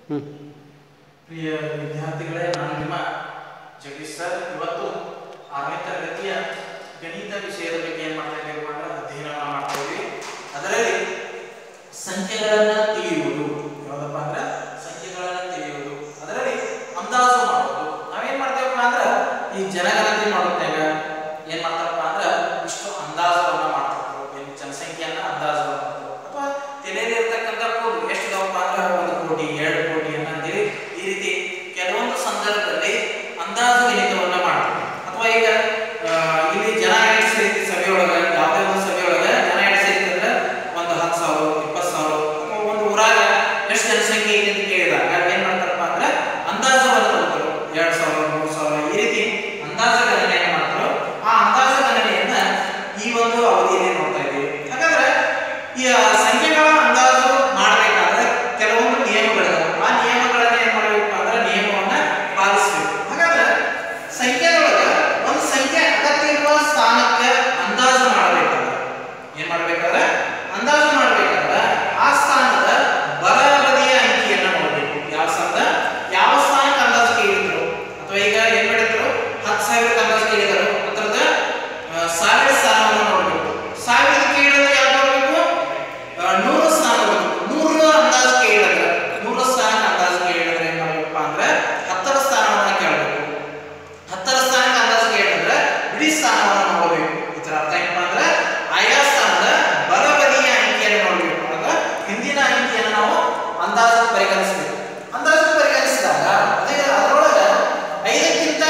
ಪ್ರಿಯ ವಿದ್ಯಾರ್ಥಿಗಳೇ, ನಾನು ನಿಮ್ಮ ಜಗದೀಶ್ ಸರ್. ಇವತ್ತು 6ನೇ ತರಗತಿಯ ಗಣಿತ ವಿಷಯದ ಬಗ್ಗೆ ಏನು ಮಾಡ್ತಾ ಇದ್ದೀವಿ ಅಂದ್ರೆ ಅಧ್ಯಯನವನ್ನು ಮಾಡ್ತಾ ಇದ್ದೀವಿ. ಅದರಲ್ಲಿ ಸಂಖ್ಯೆಗಳನ್ನು ತಿಳಿಯುವುದು ಯಾವುದಪ್ಪ ಅಂದ್ರೆ ಸಂಖ್ಯೆಗಳನ್ನು ತಿಳಿಯುವುದು, ಅದರಲ್ಲಿ ಅಂದಾಜು ಮಾಡುವುದು. ನಾವೇನ್ ಮಾಡ್ತೇವಪ್ಪ ಅಂದ್ರೆ ಈ ಜನಗಣತಿ ಮಾಡುತ್ತೇವೆ, ಏನ್ ಮಾಡ್ತಾರಪ್ಪ ಅಂದ್ರೆ ಇಷ್ಟು ಅಂದಾಜುಗಳನ್ನ ಮಾಡ್ತಿರ್ತಾರೆ. ಏನು ಜನಸಂಖ್ಯೆಯನ್ನ ಅಂದಾಜು ಮಾಡ್ತಾರೆ, ಅಥವಾ ತಲೆಯಲ್ಲಿ ಇರ್ತಕ್ಕಂಥ ಎಷ್ಟು ಇದಾವಪ್ಪ ಅಂದ್ರೆ 1 ಕೋಟಿ 2 ಕೋಟಿ ಅಂತೇಳಿ ಈ ರೀತಿ ಕೆಲವೊಂದು ಸಂದರ್ಭದಲ್ಲಿ ಅಂದಾಜು ಗಣಿತವನ್ನ ಮಾಡ್ತಾರೆ. ಅಥವಾ ಈಗ ಇಲ್ಲಿ ಜನ ಎಷ್ಟು ಸೇರಿತಿ ಸಭೆಯೊಳಗೆ, ಯಾವುದೇ ಒಂದು ಸಭೆಯೊಳಗೆ ಜನ ಎಷ್ಟು ಸೇರಿದ್ರೆ ಒಂದು 10,000 20,000 ಅಥವಾ ಒಂದು ಊರಾಗ ಎಷ್ಟು ಜನಸಂಖ್ಯೆ ಇದೆ ಅಂತ ಕೇಳಿದಾಗ ಏನ್ ಮಾಡ್ತಾರಪ್ಪ ಅಂದ್ರೆ ಅಂದಾಜುವನ್ನು ಮಾಡ್ತಾರೆ. 2,000 3,000 ಈ ರೀತಿ ಅಂದಾಜು ಗಣನೆಯನ್ನು ಮಾಡ್ತಾರೆ. ಆ ಅಂದಾಜು ಗಣನೆಯನ್ನ ಈ ಒಂದು ಅವಧಿಯಲ್ಲಿ ನೋಡ್ತಾ ಇದ್ದೀವಿ. ಹಾಗಾದ್ರೆ ಈ ಸಂಖ್ಯೆಗಳ ಅಂದಾಜು ಮಾಡಬೇಕಾದ್ರೆ ಕೆಲವೊಂದು ನಿಯಮಗಳಿವೆ. ಆ ನಿಯಮಗಳನ್ನ ಏನ್ ಮಾಡಬೇಕು ಅಂದ್ರೆ ನಿಯಮವನ್ನ ಪಾಲಿಸಬೇಕು. ಹಾಗಾದ್ರೆ ಸಂಖ್ಯೆದೊಳಗೆ ಒಂದು ಸಂಖ್ಯೆ ಅಗತ್ಯ ಇರುವ ಸ್ಥಾನಕ್ಕೆ ಅಂದಾಜು ಮಾಡಬೇಕಾದ್ರೆ ಏನ್ ಮಾಡ್ಬೇಕಾದ್ರೆ ಅಂದಾಜು ಮಾಡಬೇಕಾದ್ರೆ ಆ ಸ್ಥಾನದ ಬಲಬದಿಯ ಅಂಕಿಯನ್ನು ನೋಡಬೇಕು. ಯಾವ ಸ್ಥಾನಕ್ಕೆ ಅಂದಾಜು ಕೇಳಿದ್ರು, ಅಥವಾ ಈಗ ಏನ್ ಮಾಡಿದ್ರು 10,000 ಅಂದಾಜು ಕೇಳಿದರು, ಅದರದ 1,000 ಸ್ಥಾನವನ್ನು ನೋಡಬೇಕು. 1,000 ಕೇಳಿದ್ರೆ ಯಾವ್ದು ನೋಡಬೇಕು? 100 ಸ್ಥಾನ ನೋಡಬೇಕು. 100 ಅಂದಾಜು ಕೇಳಿದ್ರೆ 100 ಸ್ಥಾನ ಅಂದಾಜು ಕೇಳಿದ್ರೆ ಏನ್ ಮಾಡ್ಬೇಕಪ್ಪ ಅಂದ್ರೆ 10ರ ಸ್ಥಾನವನ್ನ ಕೇಳಬೇಕು. 10ರ ಸ್ಥಾನಕ್ಕೆ ಅಂದಾಜು ಕೇಳಿದ್ರೆ ಇಡೀ ಸ್ಥಾನವನ್ನು ನೋಡಬೇಕು. ಇದರ ಅರ್ಥ ಏನಪ್ಪಾ ಅಂದ್ರೆ ಆಯಾ ಸ್ಥಾನದ ಬಲಬದಿಯ ಅಂಕಿಯನ್ನು ನೋಡಬೇಕು. ಆಗ ಹಿಂದಿನ ಅಂಕಿಯನ್ನು ನಾವು ಅಂದಾಜು ಪರಿಗಣಿಸಬೇಕು. ಅಂದಾಜು ಪರಿಗಣಿಸಿದಾಗ ಅದರೊಳಗೆ 5ಕ್ಕಿಂತ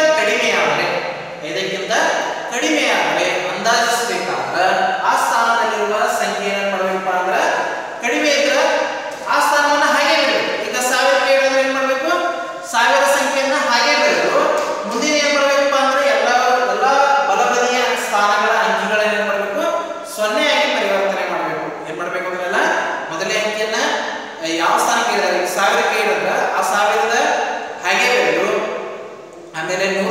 ಕಡಿಮೆಯಾದರೆ ಅಂದಾಜಿಸಬೇಕಾದ್ರೆ ಆ ಸ್ಥಾನದಲ್ಲಿರುವ ಸಂಖ್ಯೆ ಏನ್ ಮಾಡ್ಬೇಕಪ್ಪ ಅಂದ್ರೆ ಕಡಿಮೆ ಇದ್ರೆ ಆ ಸ್ಥಾನವನ್ನ ಹಾಗೆ ಬಿಡಬೇಕು. ಈಗ 1,000 ಕೇಳಿದ್ರೆ ಏನ್ ಮಾಡ್ಬೇಕು? 1,000 ಸಂಖ್ಯೆಯನ್ನ ಹಾಗೆ ಬಿಡಬೇಕು. ಮುಂದಿನ ಏನ್ ಮಾಡ್ಬೇಕಪ್ಪ ಅಂದ್ರೆ ಎಲ್ಲ ಬಲಬದಿಯ ಸ್ಥಾನಗಳ ಅಂಕಿಗಳನ್ನ ಏನ್ ಮಾಡ್ಬೇಕು? 0 ಆಗಿ ಪರಿವರ್ತನೆ ಮಾಡ್ಬೇಕು. ಏನ್ ಮಾಡ್ಬೇಕು ಅಂದ್ರೆಲ್ಲ ಮೊದಲನೇ ಅಂಕಿಯನ್ನ ಯಾವ ಸ್ಥಾನ ಕೇಳಿದ್ರೆ 1,000 ಕೇಳಿದ್ರೆ ಆ 1,000ದ ಹಾಗೆ ಬಿಡಬೇಕು. ಆಮೇಲೆ 100